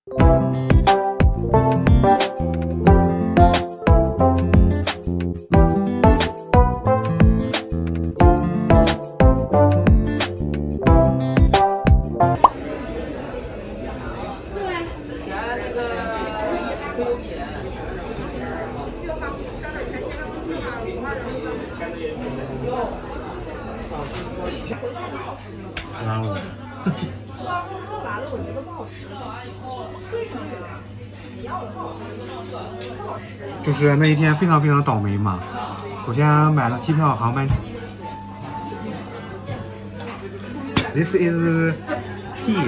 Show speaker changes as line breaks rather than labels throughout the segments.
完了。
说完了，我觉得不好吃，非常热量，你要的不好吃，不好吃。
就是那一天非常非常倒霉嘛。首先买了机票航班。This is tea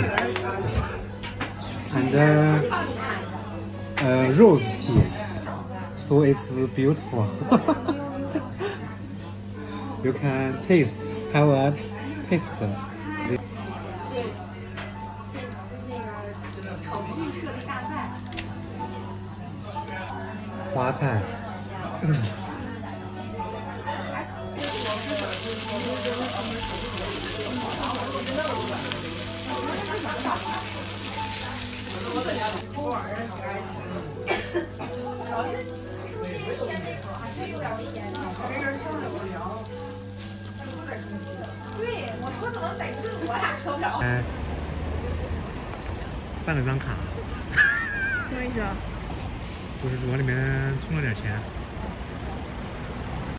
and rose tea, so it's beautiful. You can have a taste.
炒剧设计大赛，
花菜。
对，我说怎么每次我俩喝不着。
办了张卡。
什么意思啊？
就是往里面充了点钱。